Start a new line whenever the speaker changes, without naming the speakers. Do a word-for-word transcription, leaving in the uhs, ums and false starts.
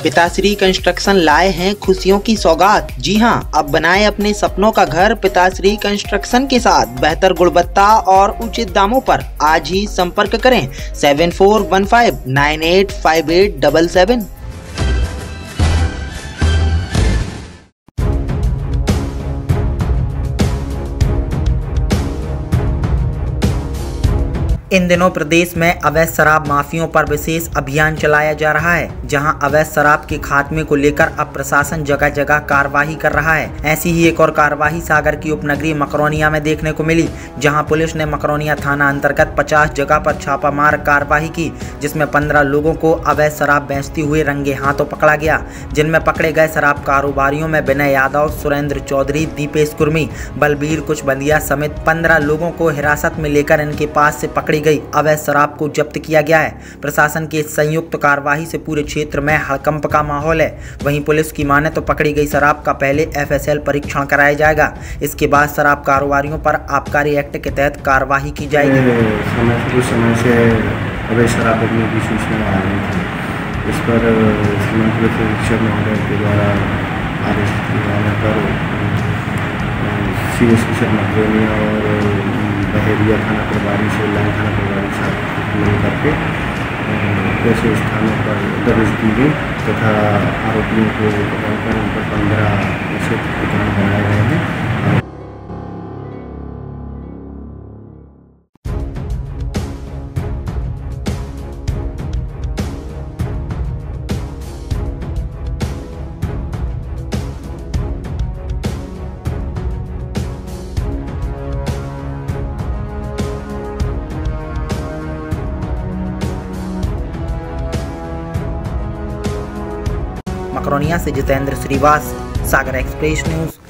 पिताश्री कंस्ट्रक्शन लाए हैं खुशियों की सौगात। जी हां, अब बनाएं अपने सपनों का घर पिताश्री कंस्ट्रक्शन के साथ। बेहतर गुणवत्ता और उचित दामों पर आज ही संपर्क करें seven four one five nine eight five eight double seven. इन दिनों प्रदेश में अवैध शराब माफियों पर विशेष अभियान चलाया जा रहा है, जहां अवैध शराब के खात्मे को लेकर अब प्रशासन जगह जगह कार्रवाई कर रहा है। ऐसी ही एक और कार्रवाई सागर की उपनगरी मकरोनिया में देखने को मिली, जहां पुलिस ने मकरोनिया थाना अंतर्गत पचास जगह पर छापामार कार्रवाई की, जिसमें पंद्रह लोगों को अवैध शराब बेचते हुए रंगे हाथों पकड़ा गया। जिनमें पकड़े गए शराब कारोबारियों में विनय यादव, सुरेंद्र चौधरी, दीपेश कुर्मी, बलबीर कुछ बंदिया समेत पंद्रह लोगों को हिरासत में लेकर इनके पास से पकड़ी गई अवैध शराब को जब्त किया गया है। प्रशासन की इस संयुक्त कार्रवाई से पूरे क्षेत्र में हड़कंप का माहौल है। वहीं पुलिस की माने तो पकड़ी गई शराब का पहले एफ एस एल परीक्षण कराया जाएगा। इसके बाद शराब कारोबारियों पर आबकारी एक्ट के तहत कार्रवाई की जाएगी।
समय कुछ समय से अवैध शराब बिकने की सूचना आ रही थी। इस पर पुलिस अधीक्षक महोदय के द्वारा आदेश दिए पर C S P sir Makronia और बहेरिया थाना प्रभारी से लाइन थाना प्रभारी साथ मिल करके ऐसे स्थानों पर दबिश दी गई तथा आरोपियों को पकड़कर उन पर पंद्रह निषेध प्रकरण बनाए गए हैं।
मकरोनिया से जितेंद्र श्रीवास, सागर एक्सप्रेस न्यूज।